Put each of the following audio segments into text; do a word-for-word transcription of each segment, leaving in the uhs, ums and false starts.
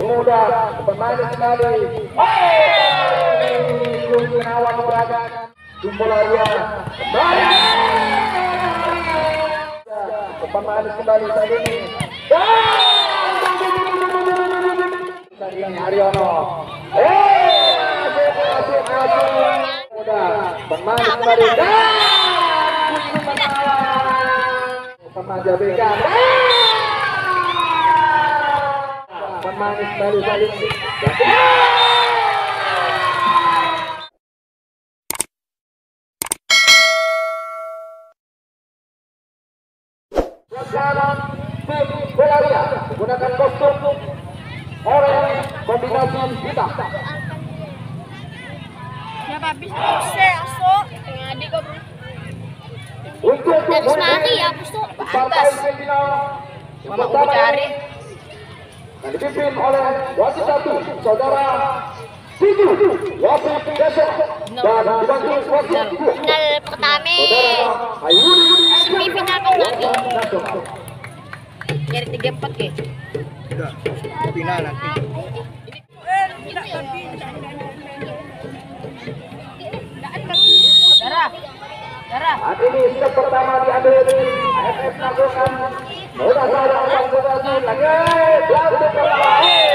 muda pemain sekali. Gunawan Braga Jumbolaya kembali. Pemain kembali saat ini. Dari Haryono. Muda pemain kembali. Pemain jabekan. Pemanis baru balik. Sekarang tim Belaria menggunakan kostum oranye kombinasi hitam. Ya habis selesai asok. Adik kok. Untuk Dari senari ya besok partai final Mama aku cari. dan dipimpin oleh wasit satu saudara Sidu wasit besok dan dibantu wasit dua Final pertama saudara Hayuri semifinal kau lagi jadi tiga empat ke Udah, final nanti. darah darah saat ini step pertama diambil A F F lakukan mudah saja orang berhasil lagi belakang pertama.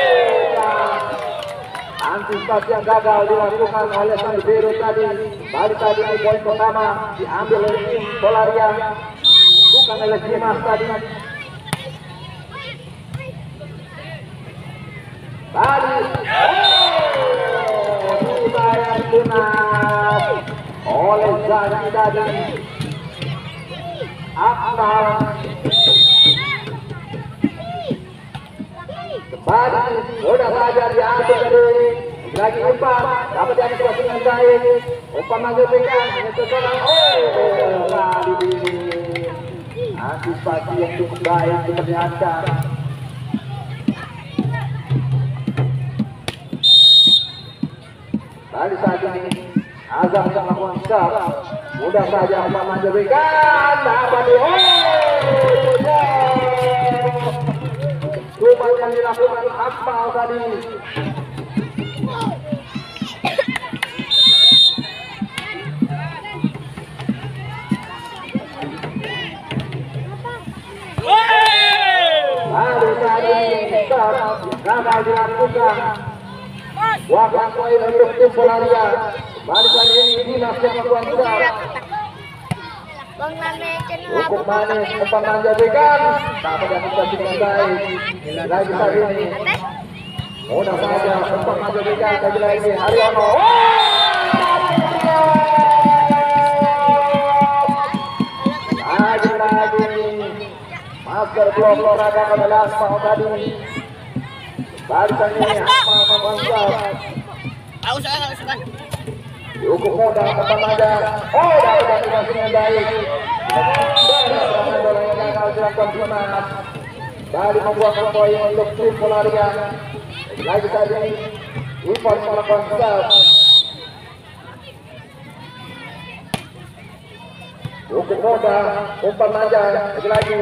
Antisipasi yang gagal dilakukan oleh sang biru tadi. Balik tadi di poin pertama diambil oleh tim Polaria, bukan oleh Dimas tadi. Balik. Oh, dibayar tunai oleh Zaki tadi. Akmal. Kembali, mudah saja diambil dari lagi umpan, dapat diambil dengan baik. Umpan menggerakkan hanya seorang. Oh, kali ini antisipasi yang cukup baik diperlihatkan. Balik saat ini Azam sedang melakukan stop. Mudah saja umpan menggerakkan, dapat di. Cuma yang dilakukan Akmal tadi. Lalu tadi gagal dilakukan. Wakil poin untuk tim Polaria. Balik kali ini Dimas yang melakukan stop. Bang Nane channel Cukup manis umpan menjadikan dapat diantisipasi dengan baik. Lagi tadi ini mudah saja umpan menjadikan lagi lagi Haryono. Lagi lagi masker blok olahraga pada Asmal tadi. Barisan ini Asmal mengangkat. Aku saya enggak suka. Cukup mudah umpan aja. Oh, dapat diantisipasi dengan baik. Bola yang gagal dilakukan Dimas. Dari membuat poin untuk tim Polaria. Lagi tadi Ivan melakukan stop. Cukup mudah umpan aja lagi lagi.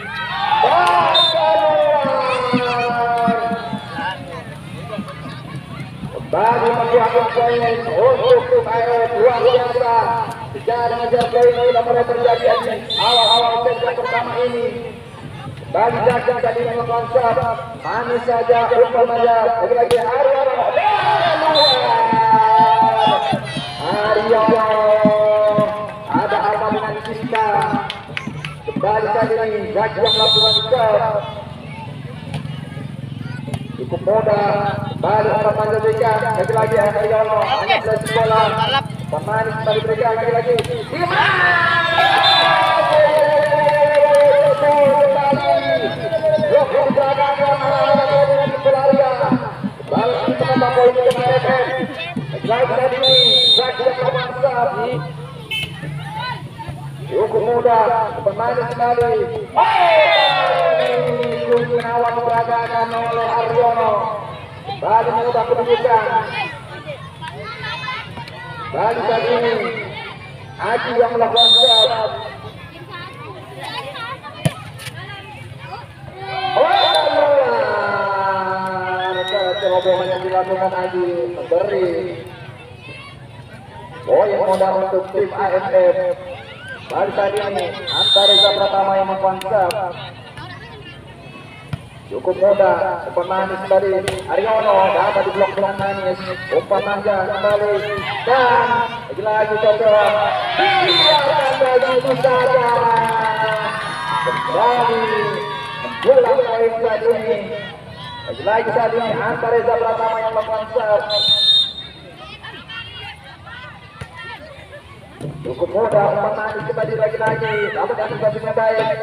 Bagi membuat poin untuk tim A F luar biasa. Sejarah mengejar poin ini mulai terjadi awal-awal set pertama ini. Bagi Jajan tadi melakukan shot, manis saja umpan saja. Lagi-lagi Haryono. Haryono. Ada apa dengan kita? Kembali tadi ini Jajan yang melakukan shot. Cukup mudah. Balik umpan menjadikan. Lagi-lagi Haryono. Hanya belas bola. Pemain kembali berikan lagi-lagi. Cukup mudah pemain kembali. Gunawan Braga oleh Haryono. Balik mengubah kedudukan. Balik saat ini Aji yang melakukan shot. Oh, keluar cerobohan yang dilakukan Aji memberi poin modal untuk tim A S F. Balik tadi ini Anta Reza Pratama yang mengkonsep. Cukup mudah, umpan manis tadi Aryono dapat diblok dengan manis. Umpan manja kembali dan lagi-lagi coba biarkan begitu saja kembali menjulang poin saat ini. Lagi-lagi saat ini Anta Reza Pratama yang mengkonsep. Cukup mudah, umpan manis kembali lagi-lagi dapat antisipasinya baik.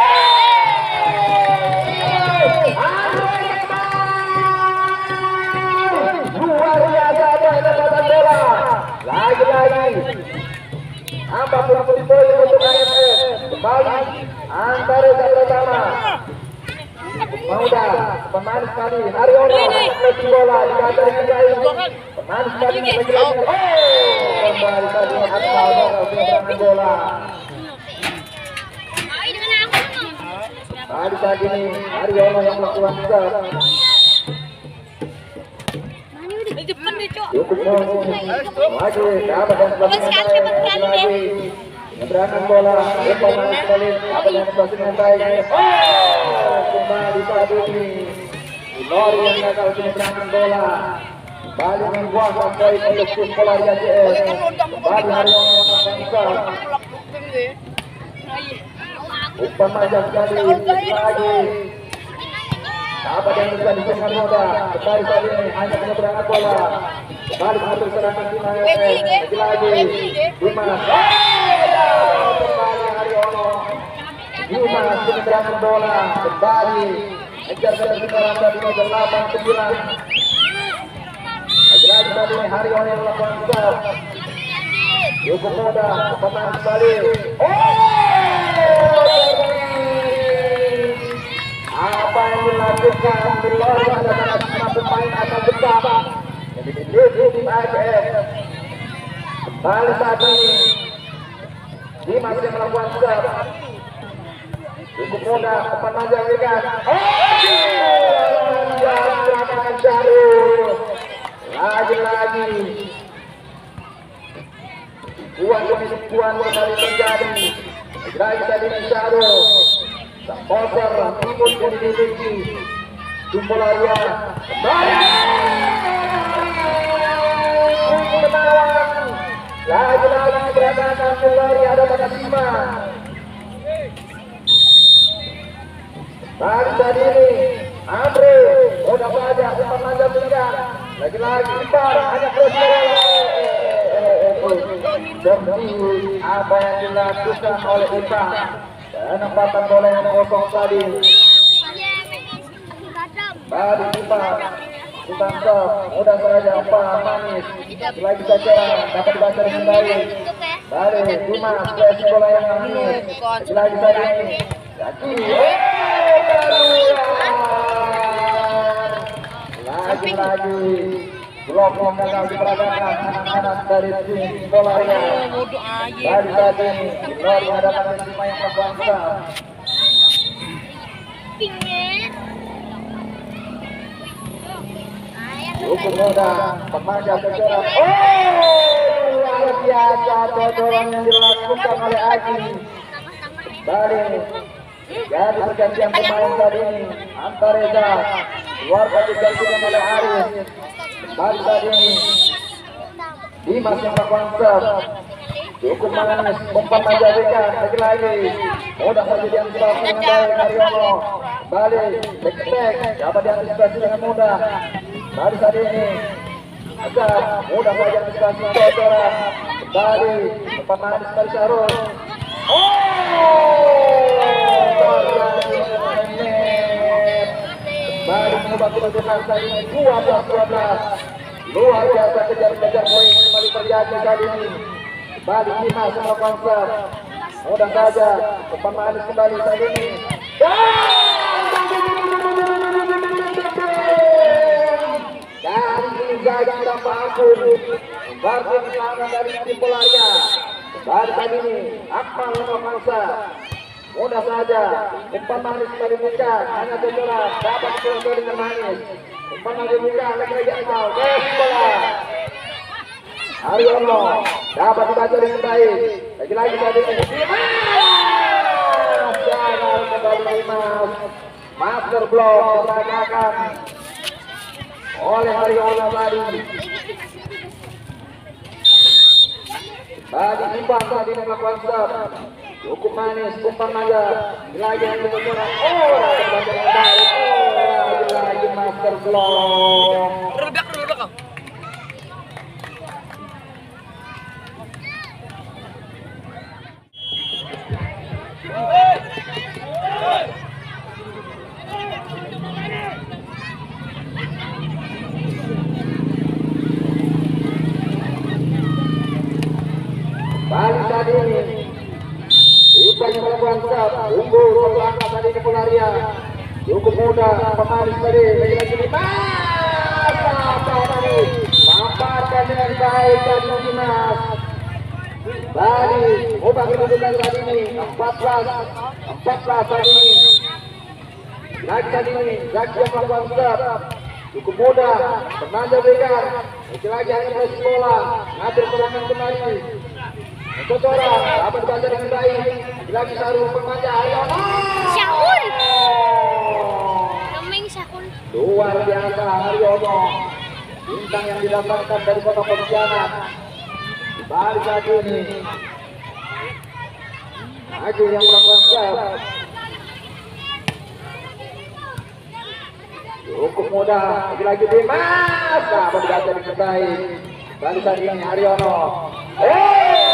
Luar biasa pendapatan bola. Lagi-lagi empat puluh poin untuk A S F. Kembali Anta Reza Pratama. Mudah, pemanis kali Aryono mesin bola dikasih dengan baik. Pemanis kali lagi-lagi. Oh, kembali tadi Akmal dengan bola. Tadi saat ini Aryono yang melakukan serve. Cukup maju dapat dan lagi ngeberangan bola umpan sekali dapat dan dengan baik. Oh, kembali saat ini Lori yang gagal ngeberangan bola. Kembali membuahkan poin untuk tim bola Y C S. Kembali Aryono yang melakukan serve. Umpan manja sekali lagi apa yang bisa disebutkan mudah. Kembali saat ini hanya penyeberangan bola. Kembali mengatur serangan tim A S F. Lagi-lagi Dimas. Kembali Aryono. Dimas penyeberangan bola. Kembali mengejar ketertinggalan tadi delapan sembilan. Lagi-lagi saat ini Aryono yang melakukan serve. Cukup mudah pemain kembali. Apa yang dilakukan di luar adalah semua pemain akan besar yang dimiliki tim A S F. Kembali saat ini Dimas yang melakukan serve. Cukup mudah umpan manja berikan. Oh, serangan Syarul. Lagi-lagi Puan demi puan kembali terjadi. Lagi tadi Syarul. Supporter timur yang dimiliki Tumpolaria kembali menang. Lagi-lagi beradakan Tumpolaria ada pada lima. Tadi tadi ini Andre udah saja umpan manja berikan. Lagi-lagi Ibar hanya terus demi apa yang dilakukan oleh Ibar. Penempatan bola yang kosong tadi. Balik kita, kita serve, mudah saja umpan manis. Lagi saja dapat dibaca dengan baik. Balik Dimas, flashing bola yang manis. Lagi saja ini. Lagi-lagi blok yang gagal diperagakan anak-anak dari tim bolanya. Dari tadi Lori mendapatkan lima yang berbangsa. Cukup mudah pemanja sejarah. Oh, luar biasa dodoran yang dilakukan oleh Aji. Balik jadi pergantian pemain tadi ini Anta Reza luar digantikan oleh Aris. Balik tadi ini Dimas yang melakukan serve. Cukup manis umpan manja berikan lagi-lagi mudah saja diantisipasi dengan baik Aryono. Balik back attack dapat diantisipasi dengan mudah. Balik tadi ini agak mudah saja diantisipasi saudara. Kembali umpan manis dari Syarul. Baru mengubah kedudukan tadi dua belas dua belas. Luar biasa kejar-kejar poin kembali terjadi kali ini. Balik Dimas melakukan serve. Mudah saja umpan manis kembali saat ini. Dari ini gagal tanpa ampun. Barca serangan dari tim Polaria. Balik tadi ini Akmal melakukan serve. Mudah saja umpan manis kembali bukan hanya Jojora dapat dikelontor dengan manis. Umpan lagi buka, lagi-lagi asal. Kes bola. Haryono dapat dibaca dengan baik. Lagi-lagi tadi Dimas. Jangan kembali Dimas. Master block diperagakan oleh Haryono tadi. Tadi imbang tadi melakukan stop. Cukup manis, umpan manja. Lagi yang kebetulan. Oh, dapat dengan baik. Oh, lagi-lagi master block. Rubak, rubak. Balik tadi ini Ipan yang melakukan stop. Unggul satu angka tadi di Polaria. Cukup mudah pemanis tadi. Lagi-lagi Dimas. Apa tadi mamparkan dengan baik dari Dimas. Balik ubah kedudukan tadi ini empat belas empat belas tadi ini. Lagi tadi ini Zaki yang melakukan stop. Cukup mudah penanda berikan. Lagi-lagi hanya proses bola. Ngatur serangan kembali. Kotoran dapat dibaca dengan baik. Lagi Saru pemanja Haryono. Syahul. Namanya Syahul. Luar biasa Haryono. Bintang yang didapatkan dari Kota Pontianak. Balik lagi ini. Haji yang melakukan stop. Cukup mudah. Lagi-lagi Dimas. Dapat dibaca dengan baik. Balik lagi ini Haryono. Eh.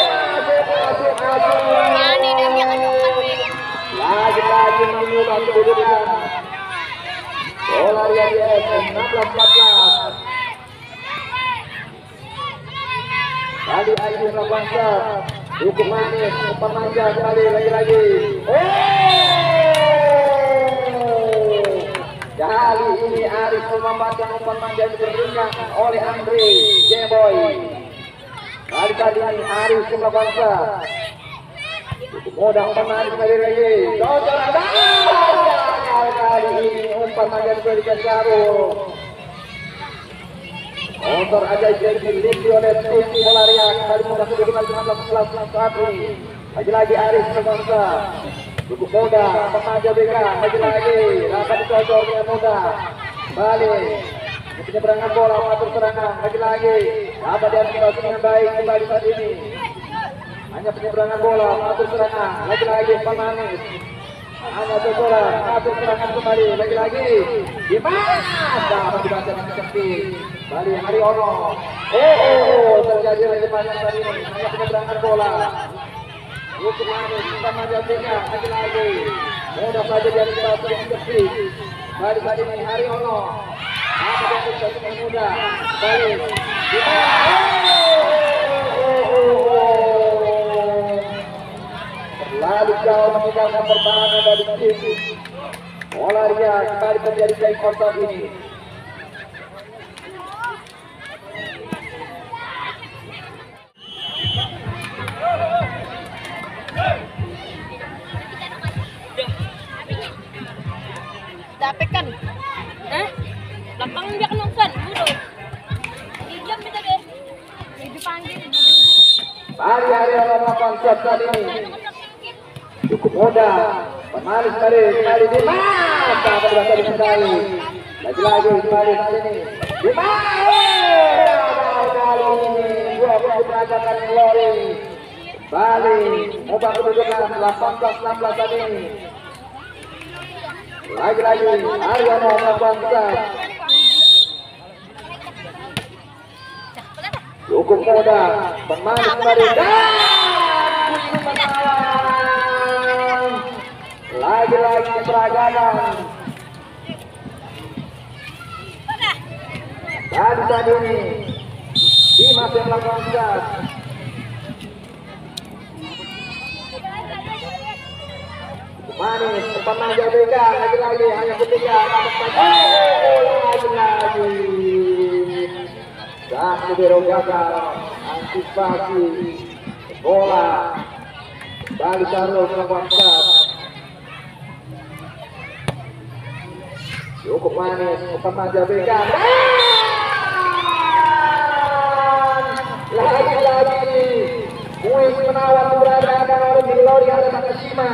Yani dan jangan lupa Lagi-lagi mengubah kedudukan. Bola Riyadi F enam belas empat belas. Tadi Aiki melakukan stop. Cukup manis, umpan manja kembali lagi-lagi. Oh! Kali ini Aris memanfaatkan umpan manja yang diberikan oleh Andre J-Boy. Kali tadi ini Aris melakukan stop. Cukup mudah umpan manja kembali lagi. Cocok ada. Kali ini umpan manja diberikan Saru. Motor ajaib yang dimiliki oleh tim Polaria kembali mudah kedudukan sembilan belas satu. Lagi-lagi Aris Sebangsa. Cukup mudah pemaja berikan. Lagi-lagi dapat dicocok dengan mudah. Balik. Penyeberangan bola mengatur serangan. Lagi-lagi dapat diambil dengan baik kembali saat ini. Hanya penyeberangan bola mengatur serangan. Lagi-lagi pemanis. Hanya bola mengatur serangan kembali. Lagi-lagi Dimas dapat dibaca dengan cantik. Bali Haryono. Oh, oh, oh, terjadi lagi banyak tadi ini. Hanya penyeberangan bola. Cukup manis, kita menjadikan lagi-lagi. Mudah saja dia dibaca yang bersih. Bali tadi ini Haryono. Apa yang terjadi dengan mudah. Bali. Oh, oh, oh. Terlalu jauh meninggalkan pertahanan dari tim Polaria. Kembali terjadi play kontak ini. Dapat kan? Hah? Lapang dia kan nonton, bodoh. Dijam kita deh. Dipanggil. Bali Haryono melakukan shot kali ini. Cukup mudah. Pemanis tadi, kali Dimas. Dapat berasa dengan kali. Lagi-lagi kembali kali ini. Dimas. Kali ini dua puluh peragakan Lori. Bali ubah kedudukan delapan belas enam belas tadi ini. Lagi-lagi Haryono melakukan shot. Cukup mudah. Pemanis kembali. Lagi-lagi peragakan. Tadi tadi ini Dimas yang melakukan shot. Manis, tempat manja beda. Lagi-lagi hanya ketiga. Oh, lagi-lagi. Satu berogakan. Antisipasi bola. Bali Saru melakukan shot. Cukup manis, umpan manja berikan. Lagi-lagi Kuis menawan keberadaan oleh Glory ada Nakashima.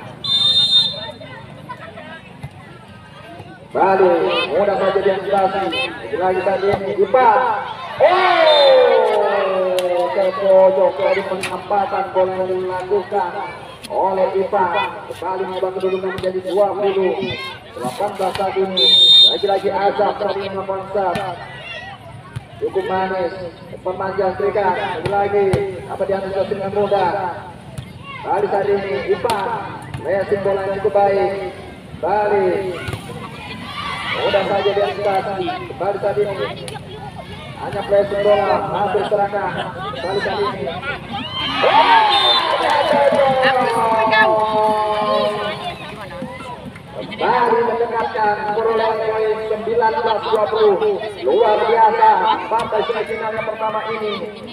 Balik, mudah saja diantisipasi. Lagi tadi ini Ipan. Oh, ke pojok dari penempatan bola yang dilakukan oleh Ipan. Kembali mengubah kedudukan menjadi dua puluh delapan belas saat ini. Lagi-lagi Azam saat ini melakukan start. Cukup manis, pemanjang serikat. Lagi-lagi apa diantisipasi dengan mudah. Balik saat ini Ipan. Lesin bola yang cukup baik. Balik. Mudah saja diantisipasi. Kembali saat ini hanya pressing bola, hampir serangan. Kembali saat ini kembali mendekatkan perolehan poin sembilan belas dua puluh. Luar biasa sampai semifinal yang pertama ini.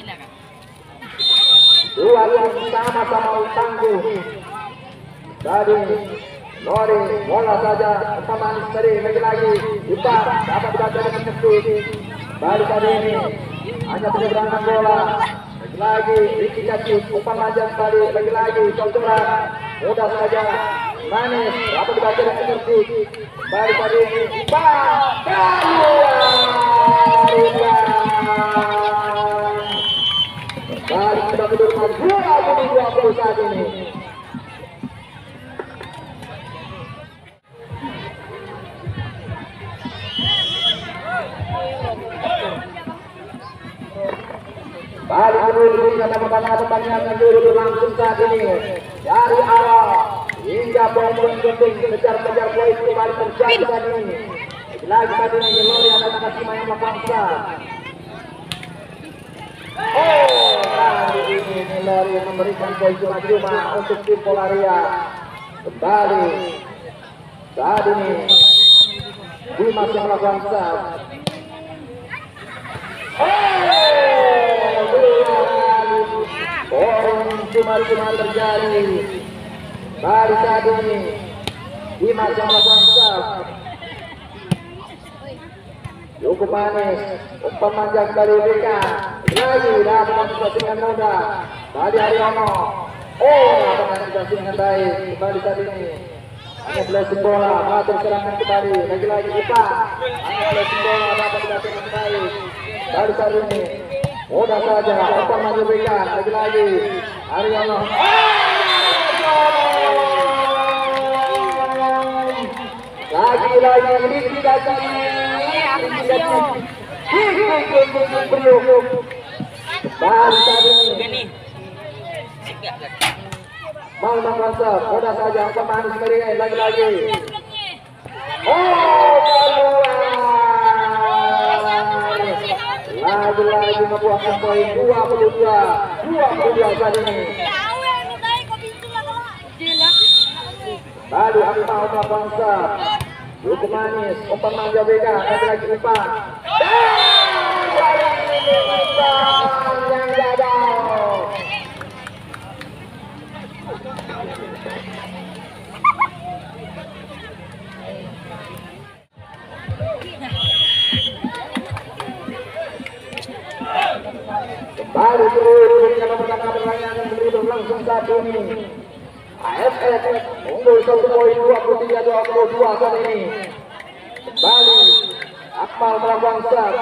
Dua tim sama-sama tangguh. Tadi Glory, bola saja teman seri lagi-lagi Ipan dapat dibaca dengan kesit. Baru tadi ini hanya penyeberangan bola. Lagi-lagi Ricky Kacip, umpan manja sekali. Lagi-lagi cocoran, mudah saja manis dapat dibaca dengan kesit. Baru tadi ini Ipan Baru sudah kedudukan dua puluh dua puluh saat ini. Balik dulu karena pertandingan dulu langsung saat ini dari awal hingga poin-poin penting kejar-kejar poin kembali terjadi saat ini. Lagi tadi ini Glory ada Nakashima yang memaksa. Oh, kali ini Glory memberikan poin cuma-cuma untuk tim Polaria. Kembali saat ini Dimas yang melakukan start. Poin cuma-cuma terjadi. Baru saat ini Dimas yang melakukan start. Cukup manis, umpan manja kembali berikan. Lagi dapat antisipasi dengan mudah. Tadi Haryono. Oh, dapat antisipasi dengan baik. Kembali saat ini hanya blessing bola, mengatur serangan kembali. Lagi-lagi Ipan. Hanya blessing bola, dapat dibaca dengan baik. Baru saat ini mudah saja umpan maju berikan. Lagi-lagi Haryono. Lagi-lagi Ricky Kacip. Ricky Kacip. Baru saat ini mau mengkonsep. Mudah saja umpan manis berikan. Lagi-lagi. Oh, lagi-lagi membuahkan poin dua puluh dua dua puluh dua saat ini. Baru Akmal melakukan start. Cukup manis, umpan manja berikan. Lagi-lagi Ipan. Ipan yang gagal. Baru terus karena pertandingan pertandingan yang berlangsung saat ini. A F F unggul satu poin dua puluh tiga dua puluh dua saat ini. Kembali Akmal melakukan start.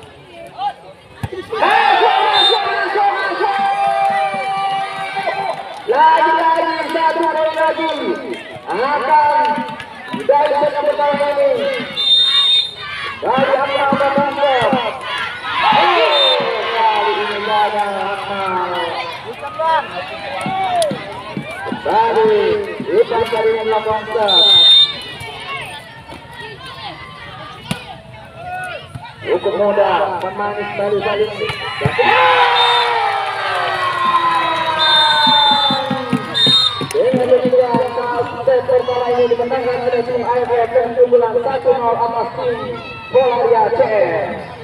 Lagi-lagi satu poin lagi akan dari set yang pertama ini. Dari Akmal melakukan start. Kembali Ipan kali ini melakukan start. Cukup mudah pemanis baru kali ini. Dengan demikian set pertama ini dimenangkan oleh tim A F F dengan keunggulan satu nol atas tim Polaria C S.